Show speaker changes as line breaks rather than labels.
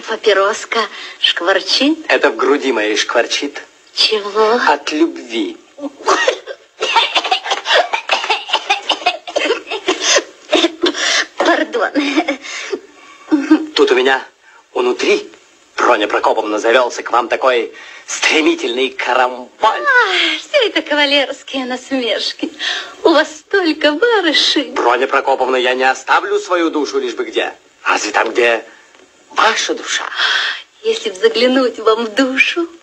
Папироска шкварчит?
Это в груди моей шкварчит.
Чего?
От любви.
Пардон.
Тут у меня внутри, Проня Прокоповна, завелся к вам такой стремительный карамбаль.
Все это кавалерские насмешки. У вас столько барышей.
Проня Прокоповна, я не оставлю свою душу лишь бы где. Разве там, где ваша душа?
Если б заглянуть вам в душу,